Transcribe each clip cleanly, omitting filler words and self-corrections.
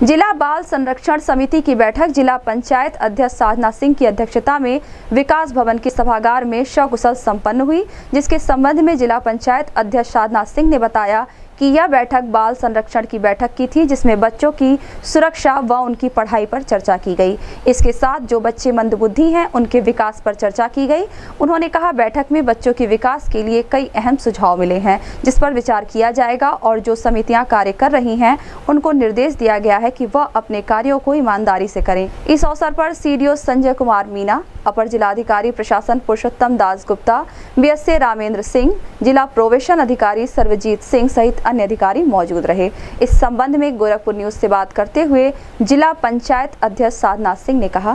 जिला बाल संरक्षण समिति की बैठक जिला पंचायत अध्यक्ष साधना सिंह की अध्यक्षता में विकास भवन के सभागार में सकुशल संपन्न हुई, जिसके संबंध में जिला पंचायत अध्यक्ष साधना सिंह ने बताया कि यह बैठक बाल संरक्षण की बैठक की थी, जिसमें बच्चों की सुरक्षा व उनकी पढ़ाई पर चर्चा की गई। इसके साथ जो बच्चे मंदबुद्धि हैं उनके विकास पर चर्चा की गई। उन्होंने कहा, बैठक में बच्चों के विकास के लिए कई अहम सुझाव मिले हैं, जिस पर विचार किया जाएगा और जो समितियां कार्य कर रही हैं उनको निर्देश दिया गया है कि वह अपने कार्यों को ईमानदारी से करें। इस अवसर पर सीडीओ संजय कुमार मीना, अपर जिलाधिकारी प्रशासन पुरुषोत्तम दास गुप्ता, बीएसए रामेंद्र सिंह, जिला प्रोबेशन अधिकारी सर्वजीत सिंह सहित अन्य अधिकारी मौजूद रहे। इस संबंध में गोरखपुर न्यूज से बात करते हुए जिला पंचायत अध्यक्ष साधना सिंह ने कहा,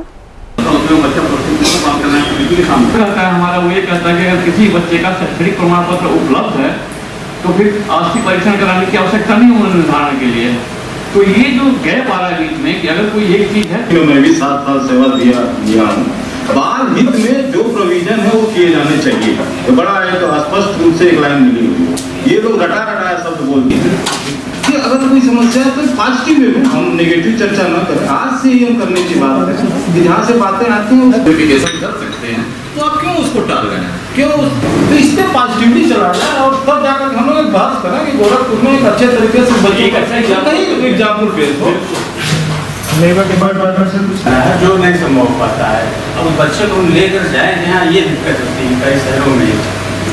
हमारा वो ये कहता है कि अगर किसी बच्चे का शैक्षणिक प्रमाण पत्र उपलब्ध है तो फिर आस्थिक परीक्षण कराने की आवश्यकता नहीं उम्र निर्धारण के लिए। तो ये जो गैप आ रहा है बीच में कि अगर कोई एक चीज है, मैं भी 7 साल सेवा दिया हूँ। बाल हित में जो प्रोविजन है वो किए जाने चाहिए। तो बड़ा है तो स्पष्ट रूप से एक लाइन मिली हुई है। ये लोग रटा शब्द बोलते हैं कि अगर कोई समस्या है तो पॉजिटिव वे में, हम नेगेटिव चर्चा न करें। आज से ही हम करने की बात है कि जहाँ से बातें आती हैं वेरिफिकेशन कर सकते हैं, तो आप क्यों उसको टाल रहे हैं? क्यों? तो इस पे पॉजिटिवली चलाना है और तब जाकर हम लोग एक बात करें कि गोरखपुर में एक अच्छे तरीके से बच्चे का एग्जाम्पल पेश हो। जो नहीं संभव पाता है, अब बच्चे को लेकर जाए जहाँ ये दिक्कत होती है कई शहरों में।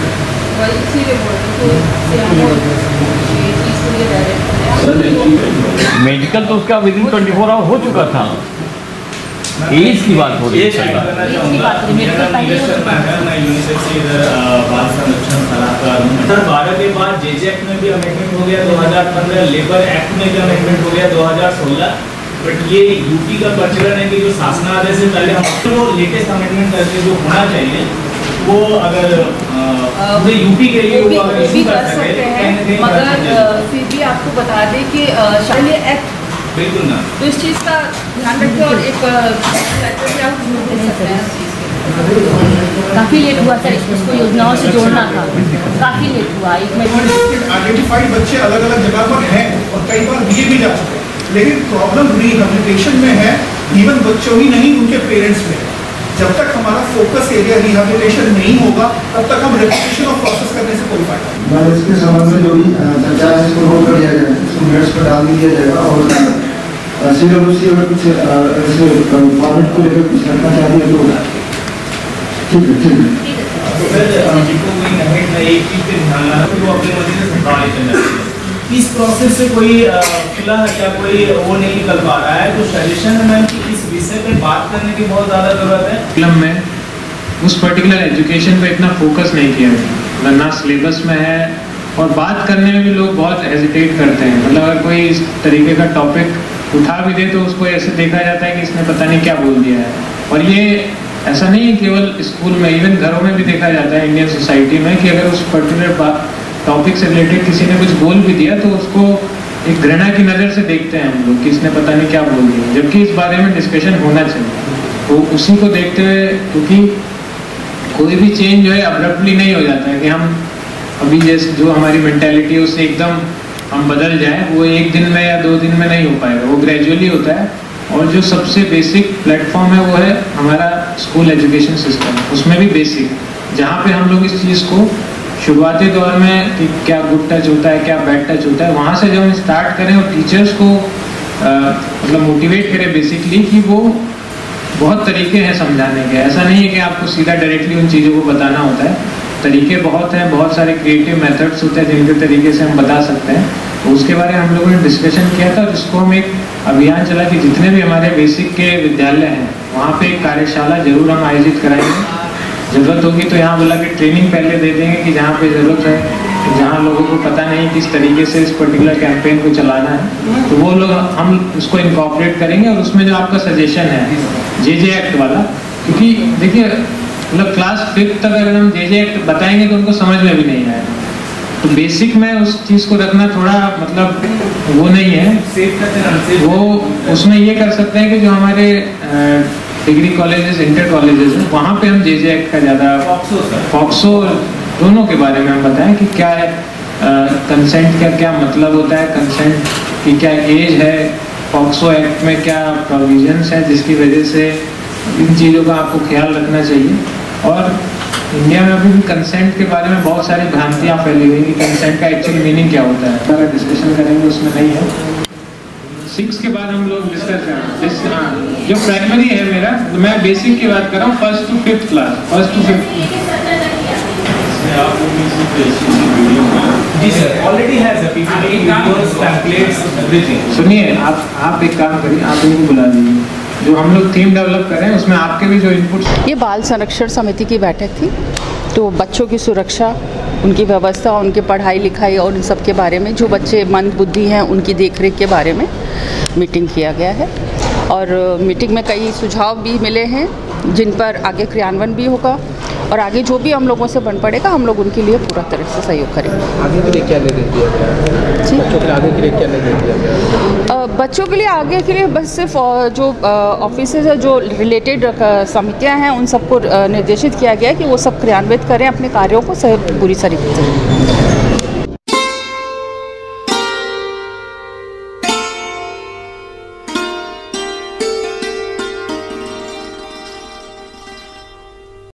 मेडिकल तो उसका विदिन 24 आवर हो चुका था। एज की बात हो रही है। बाल संरक्षण सलाहकार 2012 के बाद जेजे एक्ट में भी अमेंडमेंट हो गया 2015, लेबर एक्ट में भी अमेंडमेंट हो गया 2016। बट ये यूपी का प्रचलन है कि जो शासनादेश से पहले हम लेटेस्ट अमेंडमेंट करके जो होना चाहिए वो अगर यूपी के लिए वो अगर इशू कर सकते हैं, मगर फिर भी आपको बता दें कि शायद एक्ट बिल्कुल ना, तो इस चीज़ का ध्यान रखें और एक काफ़ी लेट हुआ सर, इसको योजनाओं से जोड़ना था, काफ़ी लेट हुआ। आइडेंटिफाइड बच्चे अलग अलग जगह पर हैं और कई बार दिए भी जा चुके हैं, लेकिन प्रॉब्लम रिहेबिलिटेशन में है, इवन बच्चों ही नहीं उनके पेरेंट्स में। जब तक हमारा फोकस एरिया रिहेबिलिटेशन नहीं होगा तब तक हम रेपिटेशन ऑफ प्रोसेस करने से कोई फायदा नहीं। इसके संबंध में जो भी चर्चा है इसको रोक कर दिया जाए, इसको मिनट्स पर डाल दिया जाएगा और सीडब्ल्यूसी अगर कुछ ऐसे फॉर्मेट को लेकर कुछ रखना चाहिए तो ठीक है। एक चीज पे ध्यान रखना कि वो अपने मर्जी से संभाल लेते। इस प्रोसेस से कोई खुला या कोई वो नहीं निकल पा रहा है, तो सजेशन है कि इस विषय पे बात करने की बहुत ज़्यादा ज़रूरत है। फिल्म में उस पर्टिकुलर एजुकेशन पे इतना फोकस नहीं किया गया, ना सिलेबस में है, और बात करने में भी लोग बहुत हेजिटेट करते हैं। मतलब अगर कोई इस तरीके का टॉपिक उठा भी दे तो उसको ऐसे देखा जाता है कि इसने पता नहीं क्या बोल दिया है। और ये ऐसा नहीं है केवल स्कूल में, इवन घरों में भी देखा जाता है इंडियन सोसाइटी में कि अगर उस पर्टिकुलर टॉपिक से रिलेटेड किसी ने कुछ बोल भी दिया तो उसको एक घृणा की नज़र से देखते हैं हम लोग कि इसने पता नहीं क्या बोल दिया, जबकि इस बारे में डिस्कशन होना चाहिए। तो उसी को देखते हुए, क्योंकि कोई भी चेंज जो है अब्रप्टली नहीं हो जाता है कि हम अभी जैसे जो हमारी मेंटालिटी है उससे एकदम हम बदल जाएं, वो एक दिन में या 2 दिन में नहीं हो पाएगा, वो ग्रेजुअली होता है। और जो सबसे बेसिक प्लेटफॉर्म है वो है हमारा स्कूल एजुकेशन सिस्टम, उसमें भी बेसिक, जहाँ पे हम लोग इस चीज़ को शुरुआती दौर में कि क्या गुड टच होता है, क्या बैड टच होता है, वहाँ से जब हम स्टार्ट करें और टीचर्स को मतलब मोटिवेट करें बेसिकली कि वो बहुत तरीके हैं समझाने के। ऐसा नहीं है कि आपको सीधा डायरेक्टली उन चीज़ों को बताना होता है, तरीके बहुत हैं, बहुत सारे क्रिएटिव मेथड्स होते हैं जिनके तरीके से हम बता सकते हैं। तो उसके बारे में हम लोगों ने डिस्कशन किया था और इसको हम एक अभियान चला कि जितने भी हमारे बेसिक के विद्यालय हैं वहाँ पे एक कार्यशाला जरूर हम आयोजित कराएंगे। ज़रूरत होगी तो यहाँ बोला कि ट्रेनिंग पहले दे देंगे कि जहाँ पे ज़रूरत है, जहाँ लोगों को पता नहीं किस तरीके से इस पर्टिकुलर कैंपेन को चलाना है, तो वो लोग हम उसको इनकॉर्पोरेट करेंगे। और उसमें जो आपका सजेशन है जेजे एक्ट वाला, क्योंकि देखिए मतलब क्लास 5 तक अगर हम जेजे एक्ट बताएंगे तो उनको समझ में भी नहीं आएगा, तो बेसिक में उस चीज़ को रखना थोड़ा मतलब वो नहीं है। वो उसमें ये कर सकते हैं कि जो हमारे डिग्री कॉलेजेस, इंटर कॉलेजेस हैं, वहाँ पे हम जेजे एक्ट का ज़्यादा फॉक्सो दोनों के बारे में हम बताएं कि क्या है कंसेंट का क्या मतलब होता है, कंसेंट की क्या एज है, पॉक्सो एक्ट में क्या प्रोविजंस है जिसकी वजह से इन चीज़ों का आपको ख्याल रखना चाहिए। और इंडिया में अभी भी कंसेंट के बारे में बहुत सारी भ्रांतियाँ फैली हुई कि कंसेंट का एक्चुअल मीनिंग क्या होता है, अगर डिस्कशन करेंगे उसमें नहीं है। 6 के बाद हम लोग डिस्कस करें। हाँ, जो प्राइमरी है मेरा, मैं बेसिक की बात कर रहा हूँ, 1st to 5th class, 1st to 5th। जी सर, ऑलरेडी है sir, PPT, videos, templates, everything. सुनिए, आप एक काम करिए, आप इनको बुला लीजिए, जो हम लोग थीम डेवलप कर रहे हैं उसमें आपके भी जो इनपुट। ये बाल संरक्षण समिति की बैठक थी, तो बच्चों की सुरक्षा, उनकी व्यवस्था, उनकी पढ़ाई लिखाई और इन सब के बारे में, जो बच्चे मंद बुद्धि हैं उनकी देखरेख के बारे में मीटिंग किया गया है। और मीटिंग में कई सुझाव भी मिले हैं जिन पर आगे क्रियान्वयन भी होगा, और आगे जो भी हम लोगों से बन पड़ेगा हम लोग उनके लिए पूरा तरह से सहयोग करेंगे। आगे के लिए क्या निर्देश दिया गया? जी, बच्चों के लिए आगे के लिए क्या निर्देश दिया गया? बच्चों के लिए आगे के लिए बस सिर्फ जो ऑफिसेज है, जो रिलेटेड समितियां हैं, उन सबको निर्देशित किया गया है कि वो सब क्रियान्वित करें अपने कार्यों को पूरी तरीके से।